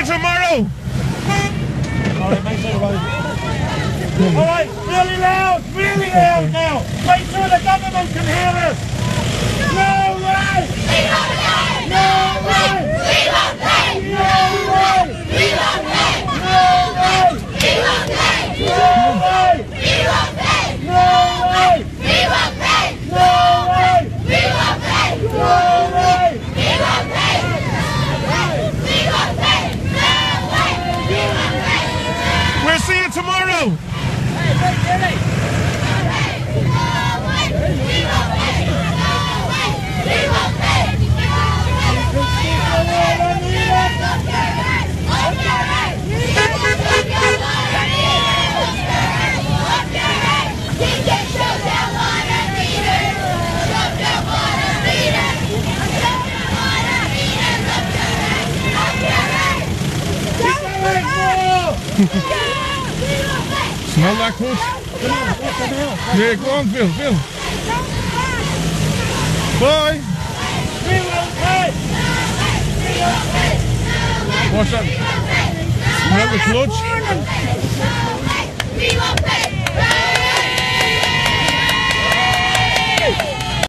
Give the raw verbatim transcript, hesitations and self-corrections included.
you tomorrow. Alright, make sure Alright, really loud, really loud now. Make sure the government can hear us. No way! We won't pay! No way! We won't pay! No way! We won't pay! No way! We won't pay! No way! We won't pay! No way! We won't pay! No way! We won't pay! No way! We won't pay! We won't pay! No way! We won't pay! We'll see you tomorrow. No way! We won't pay! No way! We won't pay! Smell that good? Yeah, go on, Phil, Phil. Bye. We won't pay! What's that? Smell the clutch? We won't pay!